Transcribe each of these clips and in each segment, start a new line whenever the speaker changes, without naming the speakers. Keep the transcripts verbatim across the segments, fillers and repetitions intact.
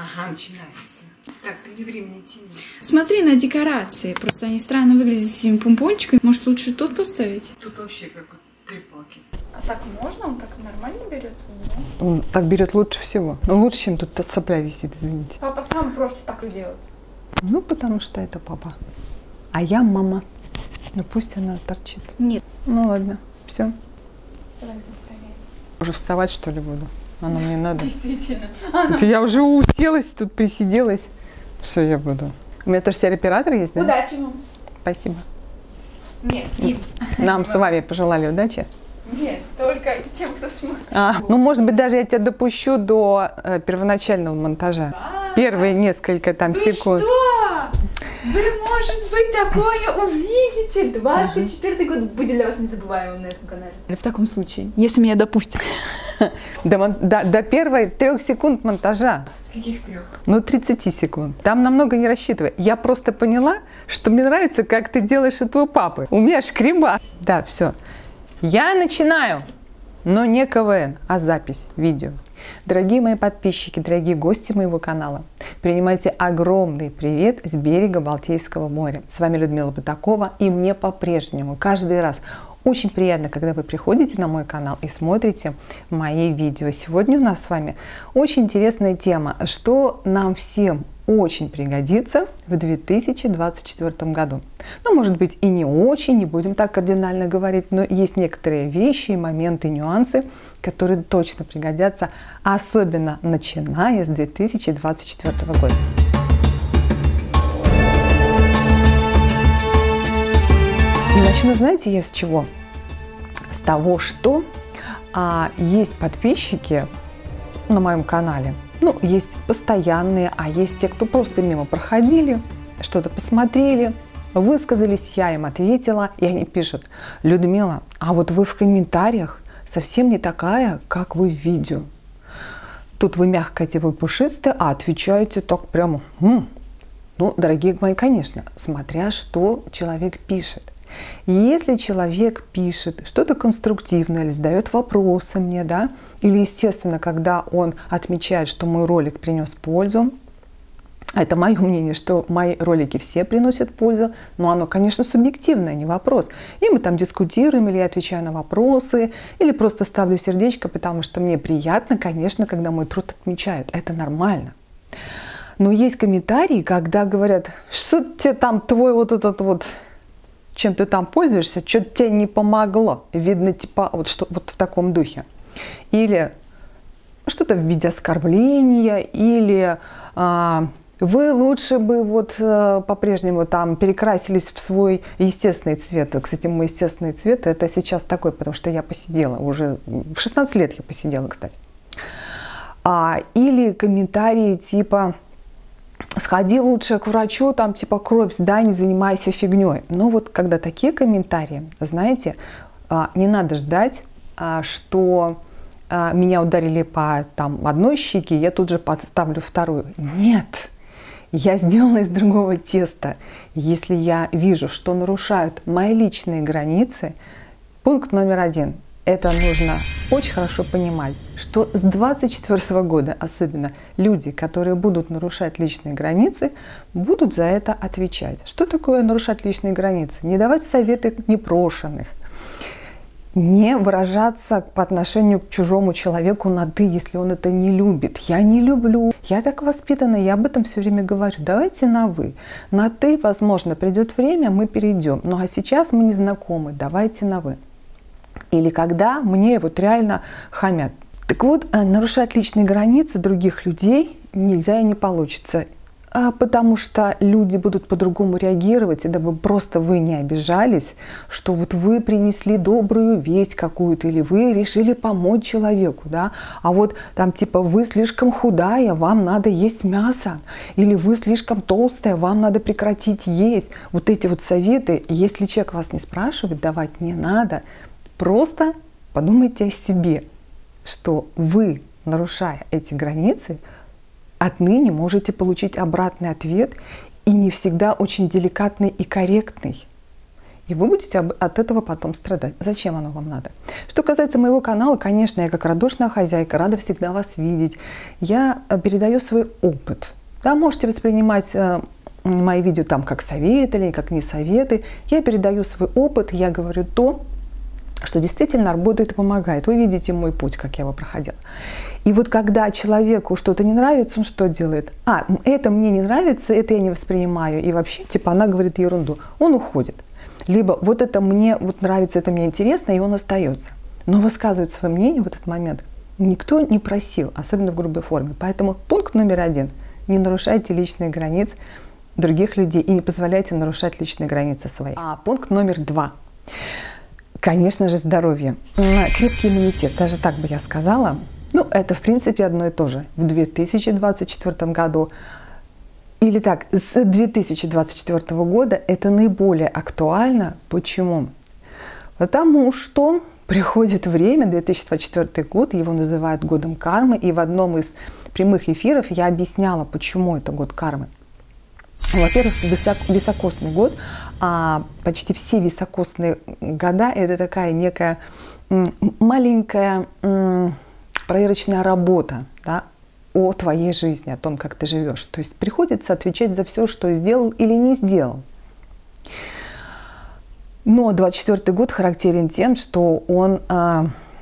Ага, начинается. Так, ты не времени тяни.
Смотри на декорации. Просто они странно выглядят с этими помпончиками. Может, лучше тот поставить?
Тут вообще как три палки.
А так можно? Он так нормально берет?
Он так берет лучше всего. Ну, лучше, чем тут сопля висит, извините.
Папа сам просто так и делает.
Ну, потому что это папа. А я мама. Ну, пусть она торчит.
Нет.
Ну, ладно. Все.
Давай проверим.
Уже вставать, что ли, буду? Оно мне надо.
Действительно.
Это я уже уселась, тут присиделась. Что я буду? У меня тоже оператор есть, да?
Удачи вам.
Спасибо.
Нет, им.
Нам с вами пожелали удачи.
Нет, только тем, кто смотрит.
А, ну, может быть, даже я тебя допущу до э, первоначального монтажа.
А,
Первые несколько там
вы
секунд.
Что? Вы, может быть, такое увидите. двадцать четвёртый год будет для вас незабываемым на этом канале. В таком случае, если меня допустят.
До, мон- до, до первой трех секунд монтажа.
Каких трех?
Ну, тридцати секунд. Там намного не рассчитывай. Я просто поняла, что мне нравится, как ты делаешь этого папы. У меня шкреба. Да, все. Я начинаю. Но не КВН, а запись, видео. Дорогие мои подписчики, дорогие гости моего канала, принимайте огромный привет с берега Балтийского моря. С вами Людмила Бутакова, и мне по-прежнему каждый раз очень приятно, когда вы приходите на мой канал и смотрите мои видео. Сегодня у нас с вами очень интересная тема, что нам всем очень пригодится в две тысячи двадцать четвёртом году. Ну, может быть, и не очень, не будем так кардинально говорить, но есть некоторые вещи, моменты, нюансы, которые точно пригодятся, особенно начиная с две тысячи двадцать четвёртого года. И начну, знаете, я с чего? С того, что а, есть подписчики на моем канале. Ну, есть постоянные, а есть те, кто просто мимо проходили, что-то посмотрели, высказались, я им ответила, и они пишут: Людмила, а вот вы в комментариях совсем не такая, как вы в видео. Тут вы мягкая, вы пушистая, а отвечаете так прямо. М-м". Ну, дорогие мои, конечно, смотря что человек пишет. Если человек пишет что-то конструктивное или задает вопросы мне, да, или, естественно, когда он отмечает, что мой ролик принес пользу, это мое мнение, что мои ролики все приносят пользу, но оно, конечно, субъективное, не вопрос. И мы там дискутируем, или я отвечаю на вопросы, или просто ставлю сердечко, потому что мне приятно, конечно, когда мой труд отмечают. Это нормально. Но есть комментарии, когда говорят: что тебе там твой вот этот вот... чем ты там пользуешься, что-то тебе не помогло. Видно, типа, вот, что, вот в таком духе. Или что-то в виде оскорбления, или а, вы лучше бы вот а, по-прежнему там перекрасились в свой естественный цвет. Кстати, мой естественный цвет это сейчас такой, потому что я посидела уже, в шестнадцать лет я посидела, кстати. А, или комментарии типа: сходи лучше к врачу, там типа кровь сдай, не занимайся фигней. Но вот когда такие комментарии, знаете, не надо ждать, что меня ударили по там, одной щеке, я тут же подставлю вторую. Нет, я сделана из другого теста. Если я вижу, что нарушают мои личные границы, пункт номер один. Это нужно очень хорошо понимать, что с двадцать четвёртого года особенно люди, которые будут нарушать личные границы, будут за это отвечать. Что такое нарушать личные границы? Не давать советы непрошенных, не выражаться по отношению к чужому человеку на «ты», если он это не любит. Я не люблю. Я так воспитана, я об этом все время говорю. Давайте на «вы». На «ты», возможно, придет время, мы перейдем. Ну а сейчас мы не знакомы, давайте на «вы». Или когда мне вот реально хамят. Так вот, нарушать личные границы других людей нельзя и не получится. Потому что люди будут по-другому реагировать, и дабы просто вы не обижались, что вот вы принесли добрую весть какую-то, или вы решили помочь человеку, да, а вот там типа вы слишком худая, вам надо есть мясо, или вы слишком толстая, вам надо прекратить есть. Вот эти вот советы, если человек вас не спрашивает, давать не надо. Просто подумайте о себе, что вы, нарушая эти границы, отныне можете получить обратный ответ, и не всегда очень деликатный и корректный. И вы будете от этого потом страдать. Зачем оно вам надо? Что касается моего канала, конечно, я как радушная хозяйка, рада всегда вас видеть. Я передаю свой опыт. Да, можете воспринимать э, мои видео там как советы или как не советы. Я передаю свой опыт, я говорю то, что действительно работает и помогает. Вы видите мой путь, как я его проходила. И вот когда человеку что-то не нравится, он что делает? А, это мне не нравится, это я не воспринимаю. И вообще, типа, она говорит ерунду. Он уходит. Либо вот это мне вот нравится, это мне интересно, и он остается. Но высказывать свое мнение в этот момент никто не просил, особенно в грубой форме. Поэтому пункт номер один. Не нарушайте личные границы других людей и не позволяйте нарушать личные границы свои. А пункт номер два. Конечно же, здоровье. Крепкий иммунитет, даже так бы я сказала. Ну, это, в принципе, одно и то же. В две тысячи двадцать четвёртом году, или так, с две тысячи двадцать четвёртого года это наиболее актуально. Почему? Потому что приходит время, две тысячи двадцать четвёртый год, его называют годом кармы, и в одном из прямых эфиров я объясняла, почему это год кармы. Во-первых, високосный год, а почти все високосные года – это такая некая маленькая проверочная работа, да, о твоей жизни, о том, как ты живешь. То есть приходится отвечать за все, что сделал или не сделал. Но двадцать четвёртый год характерен тем, что он а,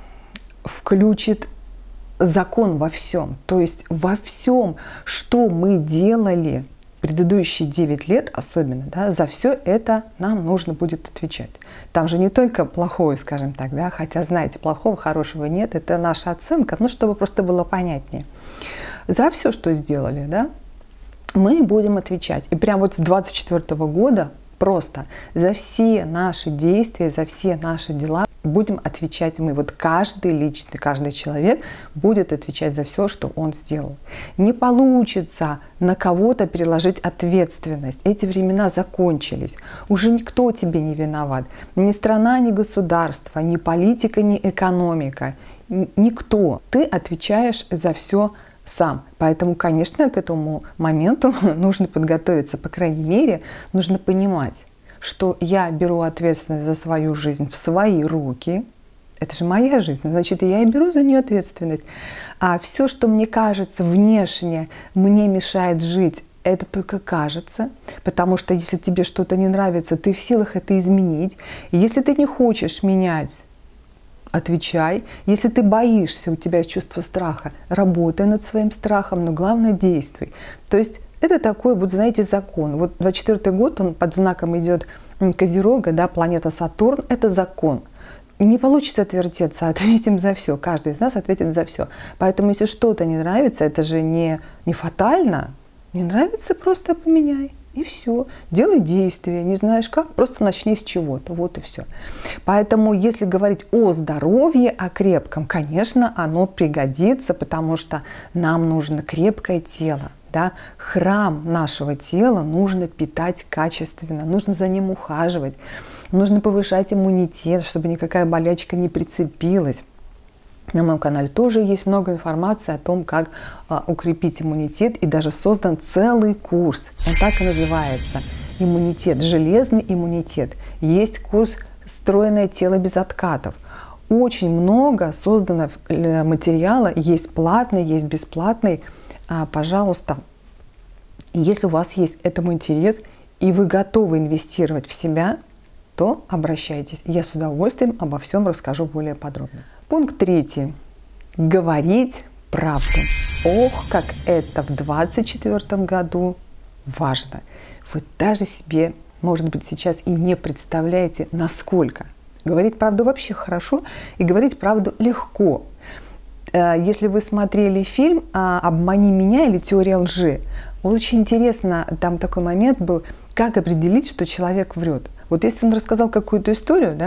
включит закон во всем. То есть во всем, что мы делали предыдущие девять лет, особенно, да, за все это нам нужно будет отвечать. Там же не только плохое, скажем так, да, хотя, знаете, плохого, хорошего нет, это наша оценка, ну, чтобы просто было понятнее. За все, что сделали, да, мы будем отвечать. И прямо вот с двадцать четвёртого года просто за все наши действия, за все наши дела будем отвечать мы. Вот каждый личный, каждый человек будет отвечать за все, что он сделал. Не получится на кого-то переложить ответственность. Эти времена закончились. Уже никто тебе не виноват. Ни страна, ни государство, ни политика, ни экономика. Никто. Ты отвечаешь за все сам. Поэтому, конечно, к этому моменту нужно подготовиться. По крайней мере, нужно понимать, что я беру ответственность за свою жизнь в свои руки. Это же моя жизнь, значит, я и беру за нее ответственность. А все, что мне кажется внешне, мне мешает жить, это только кажется. Потому что если тебе что-то не нравится, ты в силах это изменить. И если ты не хочешь менять, отвечай. Если ты боишься, у тебя есть чувство страха, работай над своим страхом, но главное действуй. То есть это такой, вот знаете, закон. Вот двадцать четвёртый год, он под знаком идет Козерога, да, планета Сатурн, это закон. Не получится отвертеться, ответим за все. Каждый из нас ответит за все. Поэтому, если что-то не нравится, это же не, не фатально. Не нравится, просто поменяй. И все. Делай действия. Не знаешь как, просто начни с чего-то. Вот и все. Поэтому, если говорить о здоровье, о крепком, конечно, оно пригодится, потому что нам нужно крепкое тело. Да? Храм нашего тела нужно питать качественно, нужно за ним ухаживать, нужно повышать иммунитет, чтобы никакая болячка не прицепилась. На моем канале тоже есть много информации о том, как а, укрепить иммунитет, и даже создан целый курс. Он так и называется. Иммунитет, железный иммунитет. Есть курс «Стройное тело без откатов». Очень много создано материала, есть платный, есть бесплатный. А, пожалуйста, если у вас есть этому интерес, и вы готовы инвестировать в себя, то обращайтесь. Я с удовольствием обо всем расскажу более подробно. Пункт третий. Говорить правду. Ох, как это в двадцать четвёртом году важно. Вы даже себе, может быть, сейчас и не представляете, насколько. Говорить правду вообще хорошо, и говорить правду легко. Если вы смотрели фильм «Обмани меня» или «Теория лжи», очень интересно, там такой момент был, как определить, что человек врет. Вот если он рассказал какую-то историю,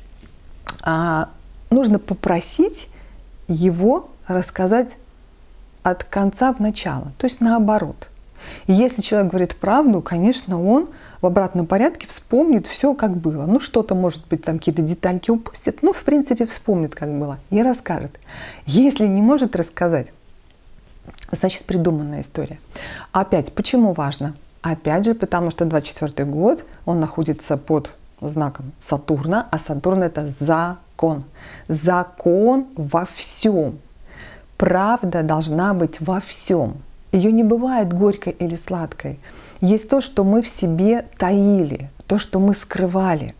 да, нужно попросить его рассказать от конца в начало, то есть наоборот. И если человек говорит правду, конечно, он в обратном порядке вспомнит все, как было. Ну, что-то, может быть, там какие-то детальки упустит, но, в принципе, вспомнит, как было, и расскажет. Если не может рассказать, значит, придуманная история. Опять, почему важно? Опять же, потому что двадцать четвёртый год, он находится под знаком Сатурна, а Сатурн — это закон. Закон во всем. Правда должна быть во всем. Ее не бывает горькой или сладкой. Есть то, что мы в себе таили, то, что мы скрывали.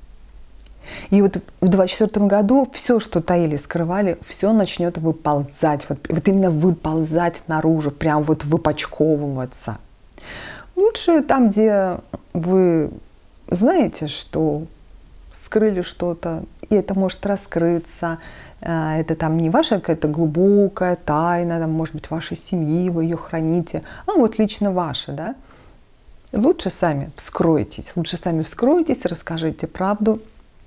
И вот в двадцать четвёртом году все, что таили, скрывали, все начнет выползать, вот, вот именно выползать наружу, прям вот выпачковываться. Лучше там, где вы знаете, что скрыли что-то, и это может раскрыться. Это там не ваша какая-то глубокая тайна, там, может быть, вашей семьи, вы ее храните, а вот лично ваша, да. Лучше сами вскройтесь, лучше сами вскройтесь, расскажите правду.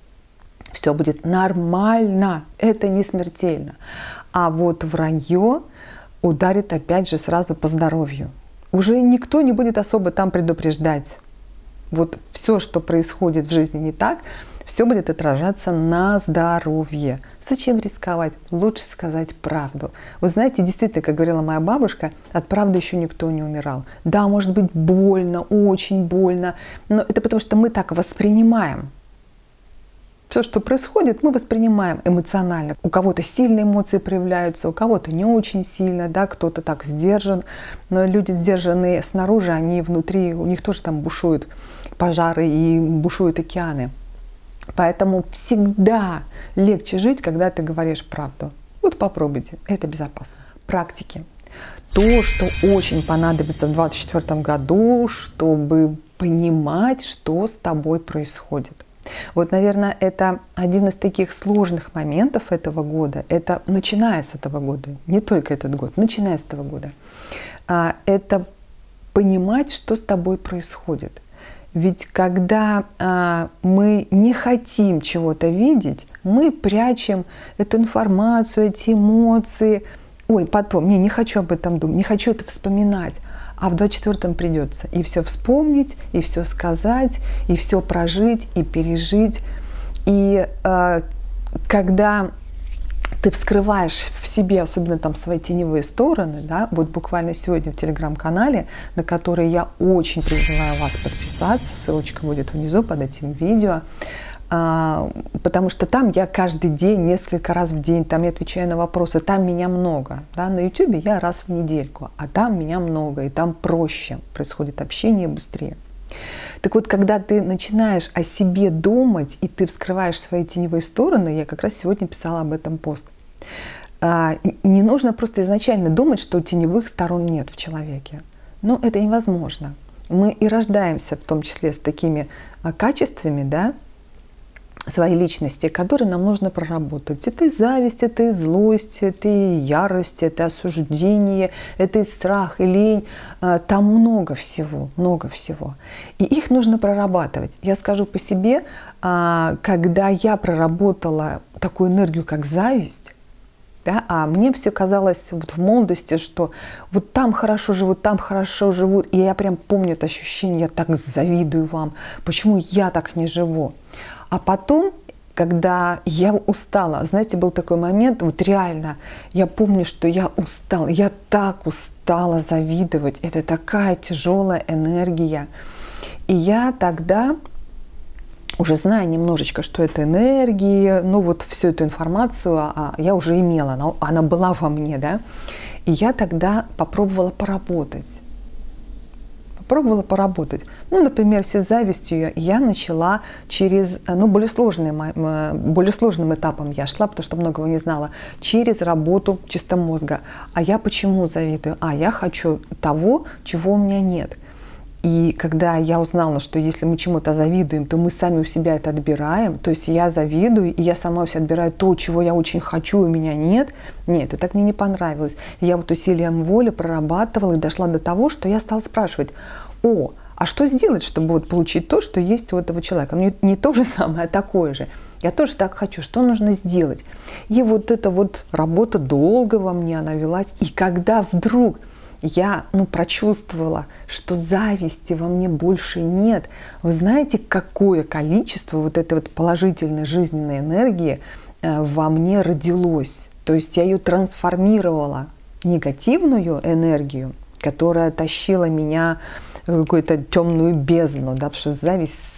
Все будет нормально, это не смертельно. А вот вранье ударит опять же сразу по здоровью. Уже никто не будет особо там предупреждать. Вот все, что происходит в жизни не так, все будет отражаться на здоровье. Зачем рисковать? Лучше сказать правду. Вы знаете, действительно, как говорила моя бабушка, от правды еще никто не умирал. Да, может быть больно, очень больно, но это потому что мы так воспринимаем. Все, что происходит, мы воспринимаем эмоционально. У кого-то сильные эмоции проявляются, у кого-то не очень сильно, да, кто-то так сдержан. Но люди сдержанные снаружи, они внутри, у них тоже там бушуют пожары и бушуют океаны. Поэтому всегда легче жить, когда ты говоришь правду. Вот попробуйте, это безопасно. Практики. То, что очень понадобится в двадцать четвёртом году, чтобы понимать, что с тобой происходит. Вот, наверное, это один из таких сложных моментов этого года. Это начиная с этого года, не только этот год, начиная с этого года. Это понимать, что с тобой происходит. Ведь когда а, мы не хотим чего-то видеть, мы прячем эту информацию, эти эмоции. Ой, потом, не, не хочу об этом думать, не хочу это вспоминать. А в двадцать четвёртом придется и все вспомнить, и все сказать, и все прожить, и пережить. И а, когда ты вскрываешь в себе, особенно там свои теневые стороны, да, вот буквально сегодня в телеграм-канале, на который я очень призываю вас подписаться, ссылочка будет внизу под этим видео, а, потому что там я каждый день, несколько раз в день, там я отвечаю на вопросы, там меня много, да, на ютубе я раз в недельку, а там меня много, и там проще происходит общение быстрее. Так вот, когда ты начинаешь о себе думать, и ты вскрываешь свои теневые стороны, я как раз сегодня писала об этом пост, не нужно просто изначально думать, что теневых сторон нет в человеке. Но это невозможно. Мы и рождаемся в том числе с такими качествами, да, своей личности, которые нам нужно проработать. Это и зависть, это и злость, это и ярость, это осуждение, это и страх, и лень. Там много всего, много всего. И их нужно прорабатывать. Я скажу по себе, когда я проработала такую энергию, как зависть, да, а мне все казалось вот в молодости, что вот там хорошо живут, там хорошо живут. И я прям помню это ощущение, я так завидую вам, почему я так не живу. А потом, когда я устала, знаете, был такой момент, вот реально, я помню, что я устала, я так устала завидовать, это такая тяжелая энергия. И я тогда, уже зная немножечко, что это энергия, ну вот всю эту информацию я уже имела, она, она была во мне, да, и я тогда попробовала поработать. Пробовала поработать. Ну, например, с завистью я начала через, ну, более, сложный, более сложным этапом я шла, потому что многого не знала, через работу чисто мозга. А я почему завидую? А я хочу того, чего у меня нет. И когда я узнала, что если мы чему-то завидуем, то мы сами у себя это отбираем, то есть я завидую, и я сама у себя отбираю то, чего я очень хочу, у меня нет, нет, это так мне не понравилось. Я вот усилием воли прорабатывала и дошла до того, что я стала спрашивать, о, а что сделать, чтобы вот получить то, что есть у этого человека? Ну, не, не то же самое, а такое же. Я тоже так хочу, что нужно сделать? И вот эта вот работа долго во мне, она велась, и когда вдруг я, ну, прочувствовала, что зависти во мне больше нет. Вы знаете, какое количество вот этой вот положительной жизненной энергии э, во мне родилось. То есть я ее трансформировала, негативную энергию, которая тащила меня в какую-то темную бездну, да, потому что зависть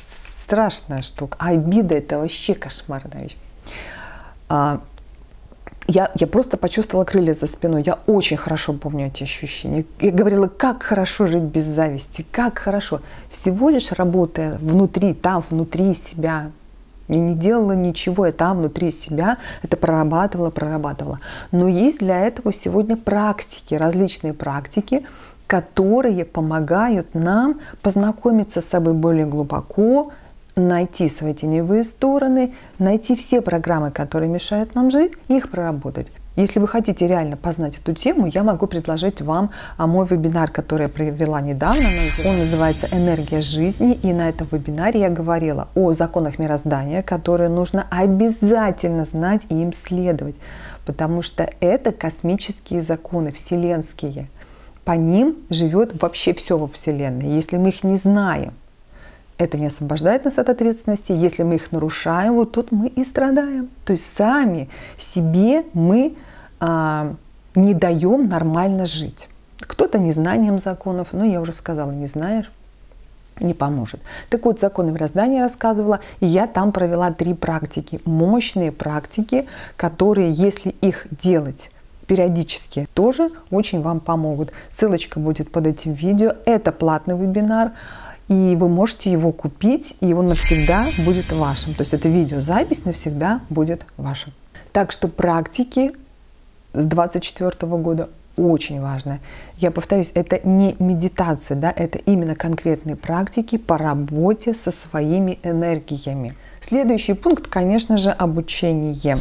страшная штука. А обида – это вообще кошмарная вещь. А, я, я просто почувствовала крылья за спиной. Я очень хорошо помню эти ощущения. Я говорила, как хорошо жить без зависти, как хорошо. Всего лишь работая внутри, там, внутри себя. Я не делала ничего, я там, внутри себя это прорабатывала, прорабатывала. Но есть для этого сегодня практики, различные практики, которые помогают нам познакомиться с собой более глубоко, найти свои теневые стороны, найти все программы, которые мешают нам жить, и их проработать. Если вы хотите реально познать эту тему, я могу предложить вам мой вебинар, который я провела недавно. Он называется «Энергия жизни». И на этом вебинаре я говорила о законах мироздания, которые нужно обязательно знать и им следовать. Потому что это космические законы, вселенские. По ним живет вообще все во Вселенной. Если мы их не знаем, это не освобождает нас от ответственности. Если мы их нарушаем, вот тут мы и страдаем. То есть сами себе мы а, не даем нормально жить. Кто-то незнанием законов, но я уже сказала, не знаешь, не поможет. Так вот, законы мироздания рассказывала, и я там провела три практики. Мощные практики, которые, если их делать периодически, тоже очень вам помогут. Ссылочка будет под этим видео. Это платный вебинар. И вы можете его купить, и он навсегда будет вашим. То есть эта видеозапись навсегда будет ваша. Так что практики с двадцать четвёртого года очень важны. Я повторюсь, это не медитация, да, это именно конкретные практики по работе со своими энергиями. Следующий пункт, конечно же, обучение.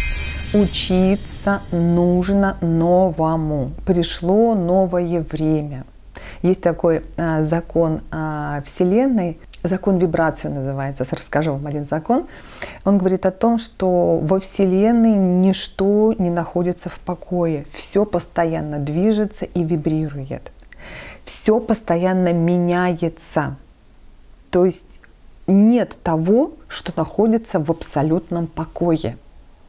Учиться нужно новому. Пришло новое время. Есть такой а, закон а, Вселенной, закон вибрации называется, расскажу вам один закон. Он говорит о том, что во Вселенной ничто не находится в покое, все постоянно движется и вибрирует, все постоянно меняется, то есть нет того, что находится в абсолютном покое.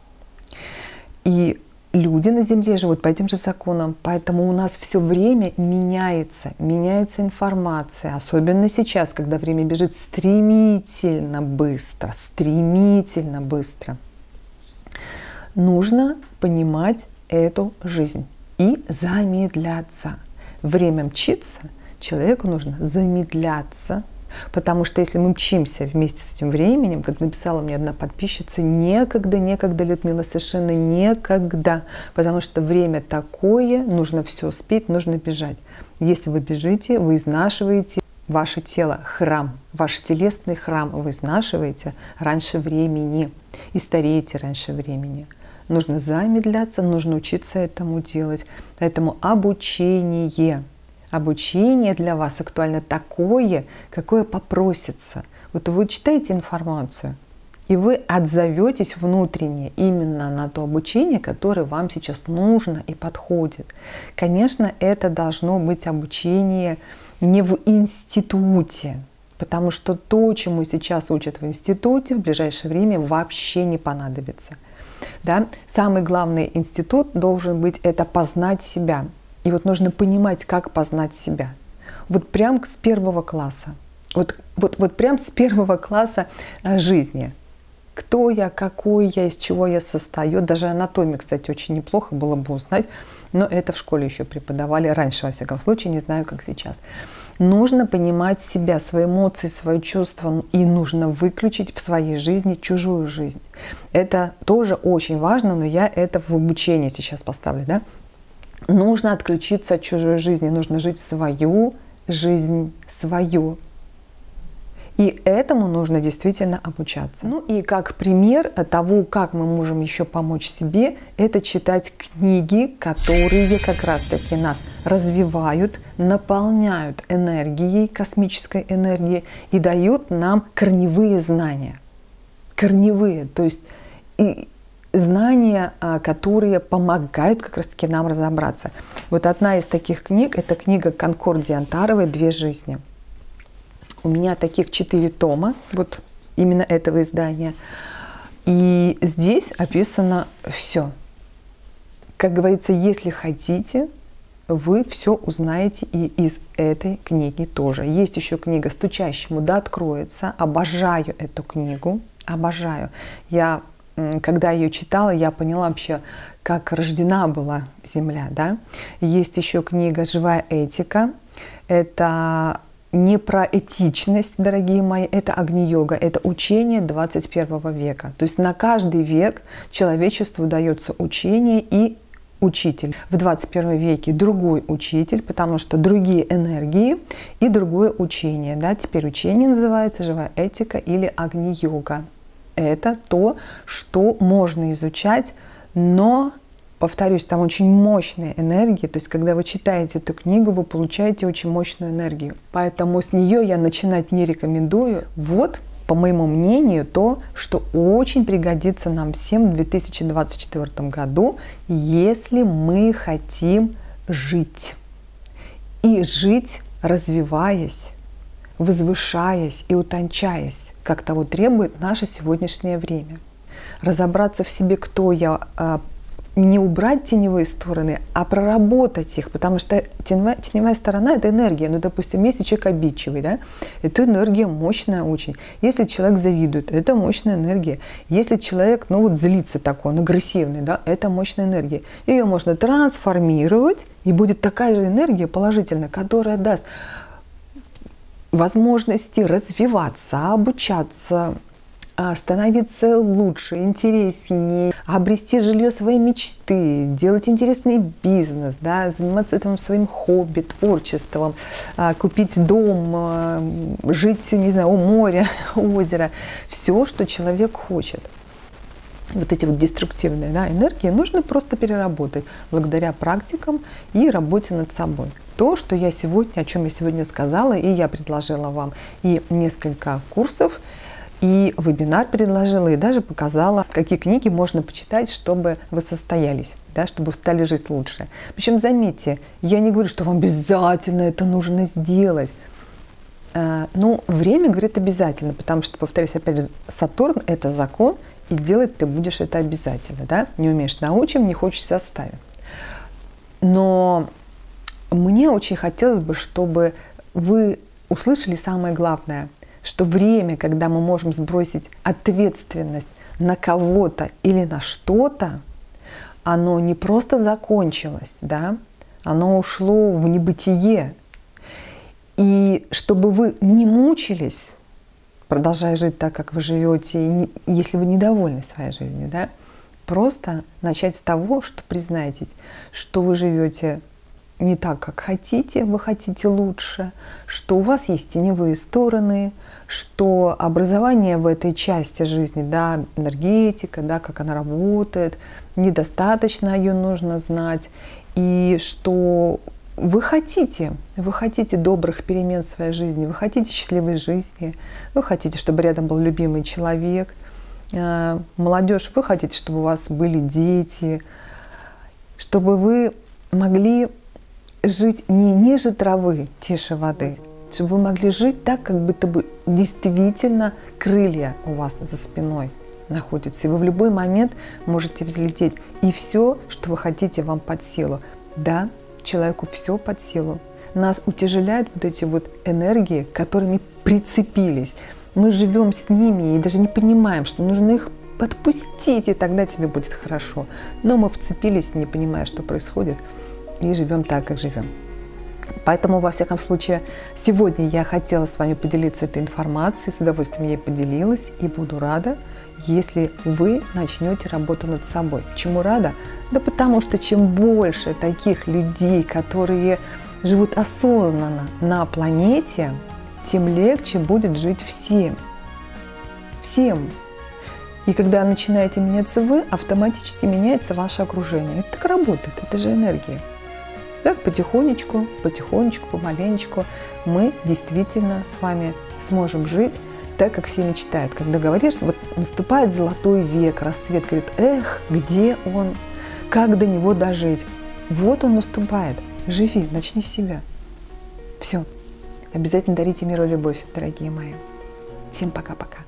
И люди на Земле живут по этим же законам, поэтому у нас все время меняется, меняется информация, особенно сейчас, когда время бежит стремительно быстро, стремительно быстро. Нужно понимать эту жизнь и замедляться. Время мчится, человеку нужно замедляться. Потому что если мы мчимся вместе с этим временем, как написала мне одна подписчица, некогда, некогда, Людмила, совершенно некогда, потому что время такое, нужно все успеть, нужно бежать. Если вы бежите, вы изнашиваете ваше тело, храм, ваш телесный храм вы изнашиваете раньше времени и стареете раньше времени. Нужно замедляться, нужно учиться этому делать. Поэтому обучение. Обучение для вас актуально такое, какое попросится. Вот вы читаете информацию, и вы отзоветесь внутренне именно на то обучение, которое вам сейчас нужно и подходит. Конечно, это должно быть обучение не в институте, потому что то, чему сейчас учат в институте, в ближайшее время вообще не понадобится. Да? Самый главный институт должен быть – это познать себя. И вот нужно понимать, как познать себя. Вот прям с первого класса. Вот, вот, вот прям с первого класса жизни. Кто я, какой я, из чего я состою. Даже анатомию, кстати, очень неплохо было бы узнать. Но это в школе еще преподавали. Раньше, во всяком случае, не знаю, как сейчас. Нужно понимать себя, свои эмоции, свои чувства. И нужно выключить в своей жизни чужую жизнь. Это тоже очень важно, но я это в обучении сейчас поставлю, да? Нужно отключиться от чужой жизни, нужно жить свою жизнь, свою. И этому нужно действительно обучаться. Ну и как пример того, как мы можем еще помочь себе, это читать книги, которые как раз-таки нас развивают, наполняют энергией, космической энергией и дают нам корневые знания. Корневые, то есть и знания, которые помогают как раз-таки нам разобраться. Вот одна из таких книг – это книга Конкордии Антаровой «Две жизни». У меня таких четыре тома, вот именно этого издания. И здесь описано все. Как говорится, если хотите, вы все узнаете и из этой книги тоже. Есть еще книга «Стучащему да откроется». Обожаю эту книгу, обожаю. Я, когда ее читала, я поняла вообще, как рождена была Земля. Да? Есть еще книга «Живая этика». Это не про этичность, дорогие мои, это Агни-йога, это учение двадцать первого века. То есть на каждый век человечеству дается учение и учитель. В двадцать первом веке другой учитель, потому что другие энергии и другое учение. Да? Теперь учение называется «Живая этика» или Агни-йога. Это то, что можно изучать, но, повторюсь, там очень мощная энергия. То есть, когда вы читаете эту книгу, вы получаете очень мощную энергию. Поэтому с нее я начинать не рекомендую. Вот, по моему мнению, то, что очень пригодится нам всем в две тысячи двадцать четвёртом году, если мы хотим жить. И жить, развиваясь, возвышаясь и утончаясь, как того требует наше сегодняшнее время. Разобраться в себе, кто я, не убрать теневые стороны, а проработать их, потому что теневая, теневая сторона – это энергия. Ну, допустим, если человек обидчивый, да, это энергия мощная очень. Если человек завидует, это мощная энергия. Если человек, ну вот злится такой, он агрессивный, да, это мощная энергия. Ее можно трансформировать, и будет такая же энергия положительная, которая даст возможности развиваться, обучаться, становиться лучше, интереснее, обрести жилье своей мечты, делать интересный бизнес, да, заниматься этим своим хобби, творчеством, купить дом, жить, не знаю, у моря, у озера. Все, что человек хочет. Вот эти вот деструктивные, да, энергии нужно просто переработать благодаря практикам и работе над собой. То, что я сегодня, о чем я сегодня сказала, и я предложила вам и несколько курсов, и вебинар предложила, и даже показала, какие книги можно почитать, чтобы вы состоялись, да, чтобы стали жить лучше. Причем, заметьте, я не говорю, что вам обязательно это нужно сделать. Ну, время говорит обязательно, потому что, повторюсь, опять же, Сатурн – это закон, и делать ты будешь это обязательно. Да? Не умеешь – научим, не хочешь – оставим. Но мне очень хотелось бы, чтобы вы услышали самое главное, что время, когда мы можем сбросить ответственность на кого-то или на что-то, оно не просто закончилось, да? Оно ушло в небытие. И чтобы вы не мучились, продолжая жить так, как вы живете, если вы недовольны своей жизнью, да? Просто начать с того, что признаетесь, что вы живете не так, как хотите, вы хотите лучше, что у вас есть теневые стороны, что образование в этой части жизни, да, энергетика, да, как она работает, недостаточно ее нужно знать, и что вы хотите, вы хотите добрых перемен в своей жизни, вы хотите счастливой жизни, вы хотите, чтобы рядом был любимый человек, молодежь, вы хотите, чтобы у вас были дети, чтобы вы могли жить не ниже травы, тише воды, чтобы вы могли жить так, как будто бы действительно крылья у вас за спиной находятся, и вы в любой момент можете взлететь, и все, что вы хотите, вам под силу. Да, человеку все под силу. Нас утяжеляют вот эти вот энергии, которыми прицепились. Мы живем с ними и даже не понимаем, что нужно их подпустить, и тогда тебе будет хорошо. Но мы вцепились, не понимая, что происходит, и живем так, как живем. Поэтому, во всяком случае, сегодня я хотела с вами поделиться этой информацией, с удовольствием я ей поделилась, и буду рада, если вы начнете работу над собой. Чему рада? Да потому что чем больше таких людей, которые живут осознанно на планете, тем легче будет жить всем. Всем. И когда начинаете меняться вы, автоматически меняется ваше окружение. Это так работает, это же энергия. Так потихонечку, потихонечку, помаленечку мы действительно с вами сможем жить так, как все мечтают. Когда говоришь, вот наступает золотой век, рассвет, говорит, эх, где он, как до него дожить? Вот он наступает. Живи, начни с себя. Все. Обязательно дарите миру любовь, дорогие мои. Всем пока-пока.